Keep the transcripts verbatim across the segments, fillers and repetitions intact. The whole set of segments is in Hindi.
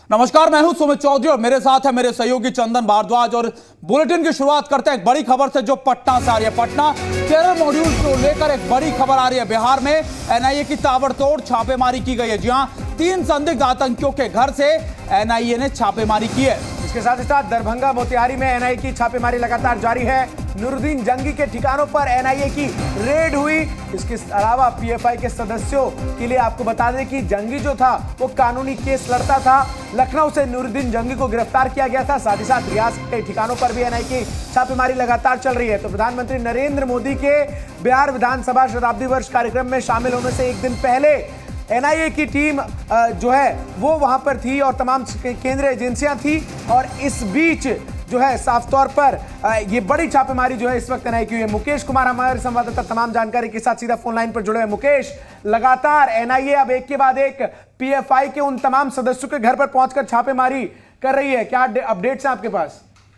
नमस्कार, मैं हूं सुमित चौधरी और मेरे साथ है मेरे सहयोगी चंदन भारद्वाज। और बुलेटिन की शुरुआत करते हैं एक बड़ी खबर से जो पटना से आ रही है। पटना टेरर मॉड्यूल को लेकर एक बड़ी खबर आ रही है। बिहार में एनआईए की ताबड़तोड़ छापेमारी की गई है। जी हां, तीन संदिग्ध आतंकियों के घर से एनआईए ने छापेमारी की है। इसके साथ ही साथ दरभंगा मोतिहारी में एनआईए की छापेमारी लगातार जारी है। नूरुद्दीन जंगी के ठिकानों पर एनआईए की रेड हुई। इसके अलावा पीएफआई के सदस्यों के लिए आपको बता दें कि जंगी जो था वो कानूनी केस लड़ता था। लखनऊ से नूरुद्दीन जंगी को गिरफ्तार किया गया था। साथ ही साथ रियासत के ठिकानों पर भी एनआईए की छापेमारी लगातार चल रही है। तो प्रधानमंत्री नरेंद्र मोदी के बिहार विधानसभा शताब्दी वर्ष कार्यक्रम में शामिल होने से एक दिन पहले एनआईए की टीम जो है वो वहां पर थी और तमाम केंद्रीय एजेंसियां थी। और इस बीच जो है साफ तौर पर ये बड़ी छापेमारी जो है इस वक्त एनआईए की है। मुकेश कुमार हमारे संवाददाता तमाम जानकारी के साथ सीधा फोन लाइन पर जुड़े हैं। मुकेश, लगातार एनआईए अब एक के बाद एक पीएफआई के उन तमाम सदस्यों के घर पर पहुंचकर छापेमारी कर रही है, क्या अपडेट्स हैं आपके पास?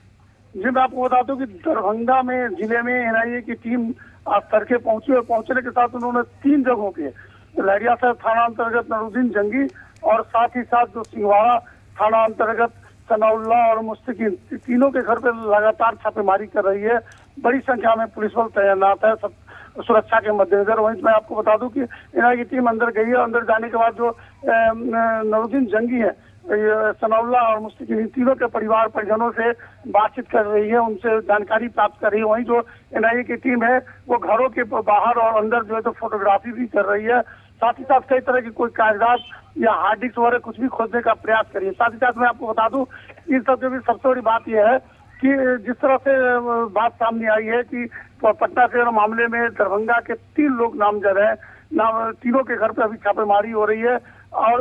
जी, मैं आपको बता दूं कि दरभंगा में जिले में एनआईए की टीम आज तड़के पहुंची और पहुंचने के साथ उन्होंने तीन जगहों पे लहरियासर थाना अंतर्गत नूरुद्दीन जंगी और साथ ही साथ जो सिंहवाड़ा थाना अंतर्गत सनाउल्लाह और मुस्तकीन, तीनों के घर पे लगातार छापेमारी कर रही है। बड़ी संख्या में पुलिस बल तैनात है सब सुरक्षा के मद्देनजर। वहीं मैं आपको बता दूं कि एनआईए की टीम अंदर गई है। अंदर जाने के बाद जो नूरुद्दीन जंगी है, सनाउल्लाह और मुस्तकीन, इन तीनों के परिवार परिजनों से बातचीत कर रही है, उनसे जानकारी प्राप्त कर रही है। वहीं जो एनआईए की टीम है वो घरों के बाहर और अंदर जो है तो फोटोग्राफी भी कर रही है। साथ ही साथ कई तरह की कोई कागजात या हार्ड डिस्क वगैरह कुछ भी खोजने का प्रयास करिए। साथ ही साथ मैं आपको बता दूं इन सब के भी सबसे बड़ी बात यह है कि जिस तरह से बात सामने आई है कि पटना के मामले में दरभंगा के तीन लोग नामजद हैं, नाम तीनों के घर पे अभी छापेमारी हो रही है और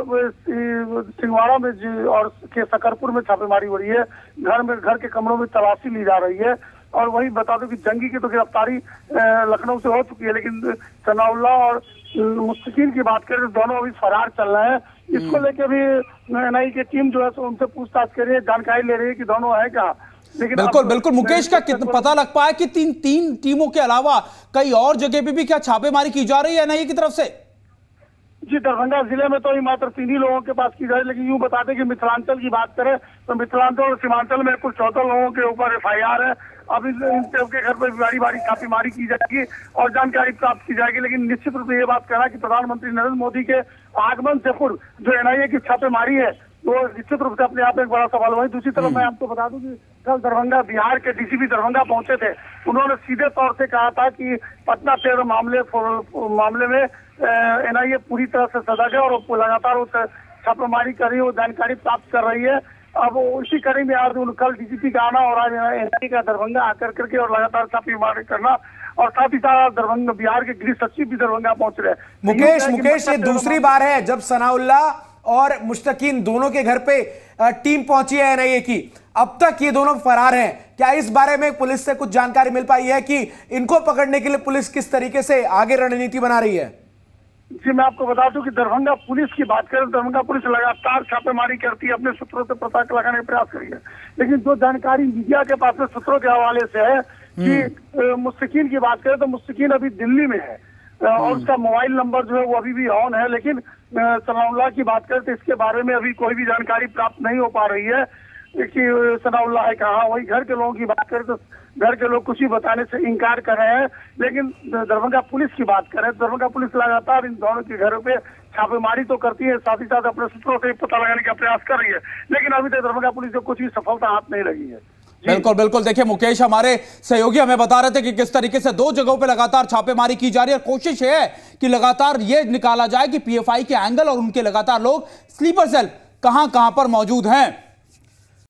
सिंहवाड़ा में और के सकरपुर में छापेमारी हो रही है। घर में घर के कमरों में तलाशी ली जा रही है। और वही बता दो कि जंगी की तो गिरफ्तारी लखनऊ से हो चुकी है, लेकिन सनाउल्लाह और मुस्तकीन की बात करें तो दोनों अभी फरार चल रहे हैं। इसको लेकर भी एनआईए की टीम जो है तो उनसे पूछताछ कर रही है, जानकारी ले रही है कि दोनों है क्या। लेकिन बिल्कुल बिल्कुल मुकेश, का कितना पता लग पाया कि तीन तीन टीमों के अलावा कई और जगह पे भी क्या छापेमारी की जा रही है एनआईए की तरफ से? जी, दरभंगा जिले में तो ही मात्र तीन ही लोगों के पास की जाए, लेकिन यूं बता दें कि मिथिलांचल की बात करें तो मिथिलांचल और सीमांचल में कुल चौदह लोगों के ऊपर एफ आई आर है। अब इन सबके घर पर बारी बारी छापेमारी की जाएगी और जानकारी प्राप्त की जाएगी। लेकिन निश्चित रूप से ये बात कहना कि प्रधानमंत्री नरेंद्र मोदी के आगमन से पूर्व जो एनआईए की छापेमारी है वो निश्चित रूप से अपने आप में एक बड़ा सवाल। वहीं दूसरी तरफ मैं आपको बता दूं कि कल दरभंगा बिहार के डीसीपी दरभंगा पहुंचे थे। उन्होंने सीधे तौर से कहा था कि पटना टेरर मामले मामले में एनआईए पूरी तरह से सजग है और लगातार वो छापेमारी कर रही है, वो जानकारी प्राप्त कर रही है। अब उसी कड़ी में आज कल डीजीपी का आना और आज एनआईए का दरभंगा आकर करके और लगातार छापेमारी करना और साथ ही साथ दरभंगा बिहार के गृह सचिव भी दरभंगा पहुंच रहे हैं। मुकेश मुकेश ये दूसरी बार है जब सनाउल्लाह और मुस्तकीन दोनों के घर पे टीम पहुंची है एनआईए की। अब तक ये दोनों फरार हैं। क्या इस बारे में पुलिस से कुछ जानकारी मिल पाई है कि इनको पकड़ने के लिए पुलिस किस तरीके से आगे रणनीति बना रही है? जी, मैं आपको बता दूं कि दरभंगा पुलिस की बात करें, दरभंगा पुलिस लगातार छापेमारी करती है, अपने सूत्रों से पता लगाने का प्रयास करी है। लेकिन जो जानकारी मीडिया के पास में सूत्रों के हवाले से है कि मुस्तकीन की बात करें तो मुस्तकीन अभी दिल्ली में है और उसका मोबाइल नंबर जो है वो अभी भी ऑन है। लेकिन सनाउल्लाह की बात करें तो इसके बारे में अभी कोई भी जानकारी प्राप्त नहीं हो पा रही है कि सनाउल्लाह है कहाँ। वही घर के लोगों की बात करें तो घर के लोग कुछ ही बताने से इनकार कर रहे हैं। लेकिन दरभंगा पुलिस की बात करें, दरभंगा पुलिस लगातार इन दोनों के घरों पे छापेमारी तो करती है, साथ ही साथ अपने सूत्रों से पता लगाने का प्रयास कर रही है। लेकिन अभी तक दरभंगा पुलिस को कुछ भी सफलता हाथ नहीं लगी है। बिल्कुल बिल्कुल, देखिए मुकेश, हमारे सहयोगी हमें बता रहे थे कि किस तरीके से दो जगहों पे लगातार छापेमारी की जा रही है। कोशिश है कि लगातार ये निकाला जाए कि पीएफआई के एंगल और उनके लगातार लोग स्लीपर सेल कहां कहां पर मौजूद हैं।